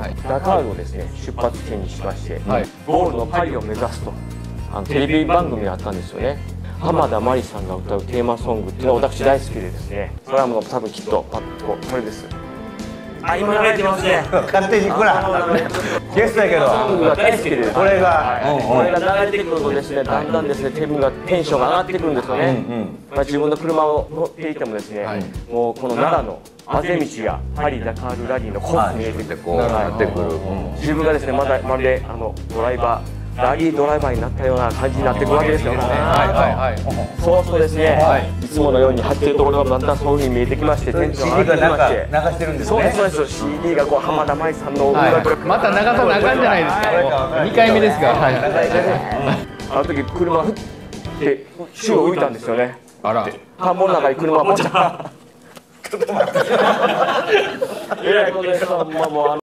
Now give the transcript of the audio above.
ダカールをですね出発点にしまして、ゴールのパリを目指すとテレビ番組があったんですよね。浜田真里さんが歌うテーマソングっていうのは私大好きでですね、それはもう多分きっとパッとこれです。あ、今流れてますね。 勝手にほらゲストやけどソングが大好きで、 これが流れてくるとですね、だんだんですねテンションが上がってくるんですよね。自分の車を乗っていてもですね、もうこの奈良のあぜ道やパリ・ダカールラリーのコースに見えてくる、自分がですねまるでラリードライバーになったような感じになっていくわけですよね。そうですね、いつものように走ってるところがだんだんそういうふうに見えてきまして、テンションが上がってきまして、 流してるんですね。 そうです CD がこう浜田真里さんの音楽、 また流さなあかんじゃないですか。2回目ですが、 あの時車振って宙を浮いたんですよね。 あら、 田んぼの中に車がポチャちょっと待ってえらいことです。もう